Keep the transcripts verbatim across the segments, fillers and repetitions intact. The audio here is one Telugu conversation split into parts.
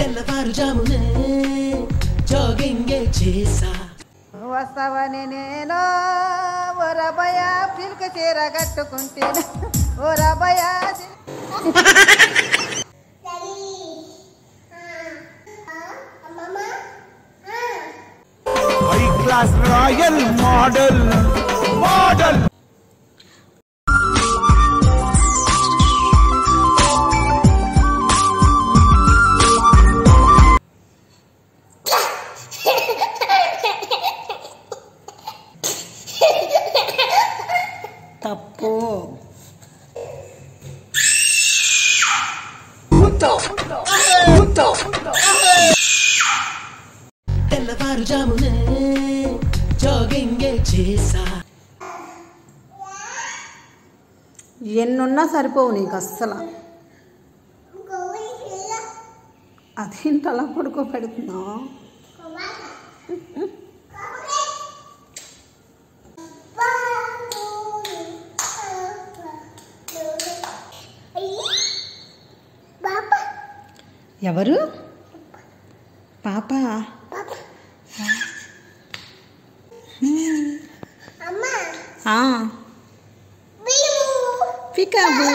తెల్లవారుజామునే జాగింగ్ చేసా వస్తావని నేను ఓ రబయ పిల్క చీర కట్టుకుంటే ఓ రబయ high class royal model model తప్పు తెల్లవారుజామునే జాగింగ్ చేసా ఎన్నున్నా సరిపోవు నీకు అస్సలు. అదేంటి అలా పడుకోబెడుతున్నావు? ఎవరు పాప? పికాబు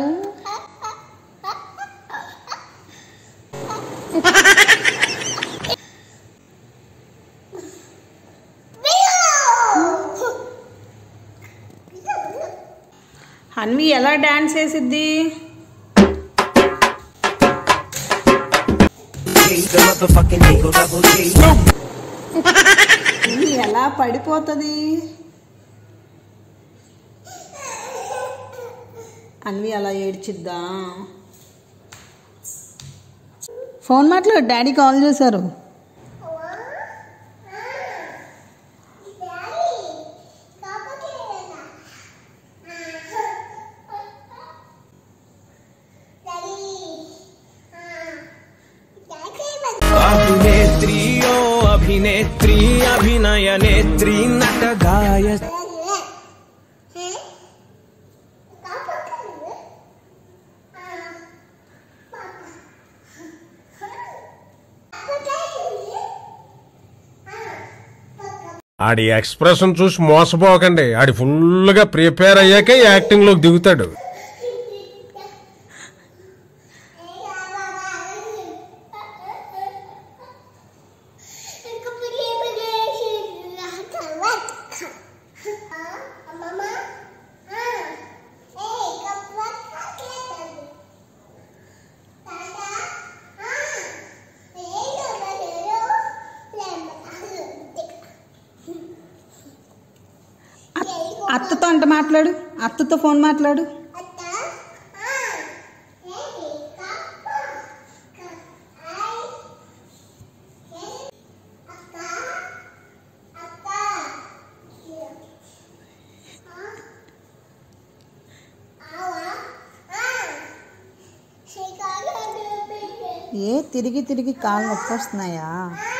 అన్వి ఎలా డాన్స్ వేసిద్ది? ఎలా పడిపోతుంది? అన్వి అలా ఏడ్చిద్దా? ఫోన్ మాట్లాడు, డాడీ కాల్ చేశారు. अभिनेत्री ओ अभिनेत्री अभिनय नेत्री नट गाय ఆడి ఎక్స్ప్రెషన్ చూసి మోసపోకండి. ఆడి ఫుల్ గా ప్రిపేర్ అయ్యాకే యాక్టింగ్ లోకి దిగుతాడు. అత్తతో అంట మాట్లాడు, అత్తతో ఫోన్ మాట్లాడు. ఏ తిరిగి తిరిగి కాళ్ళు నొప్పి వస్తున్నాయా?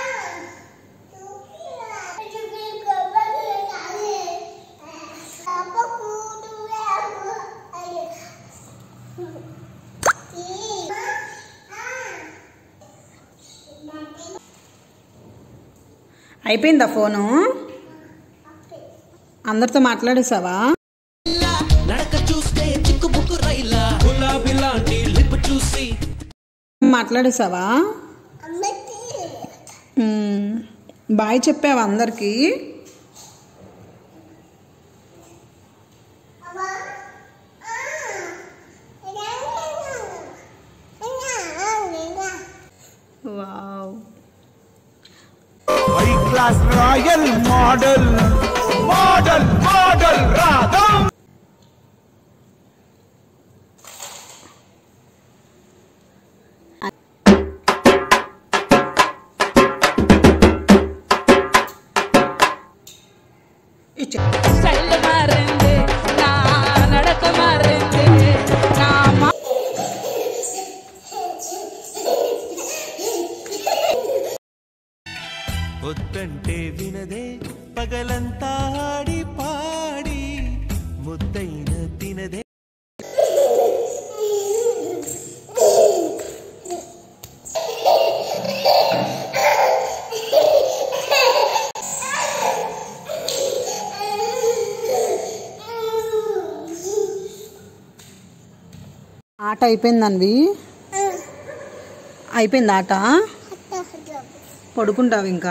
అయిపోయిందా ఫోను? అందరితో మాట్లాడేసావా? మాట్లాడేసావా? బాయ్ చెప్పావా అందరికి? Wow, high class royal model model model Radha style మారింది, నా నడక మారింది, నా వద్దంటే వినదే పగలంతా ఆడి పాడి ముద్దైన తినదే. ఆట అయిపోయిందన్వి అయిపోయింది ఆట పడుకుంటావు ఇంకా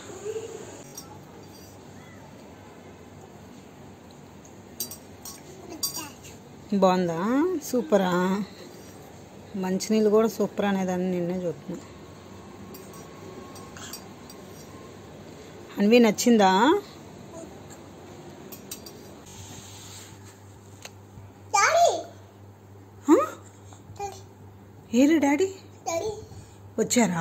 బాగుందా సూపరా మంచినీళ్ళు కూడా సూపర్ అనేదాన్ని నిన్నే చూస్తున్నా అన్వి నచ్చిందా ఏరు డాడీ వచ్చారా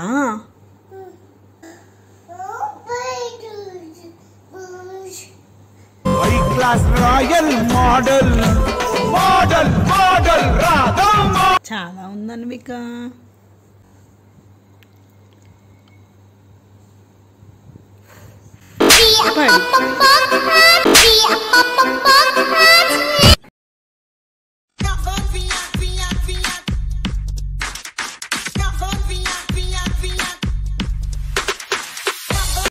high class royal model model model రాధమ్మ చాలా ఉందన్విక Papa, Papa, Papa, Papa,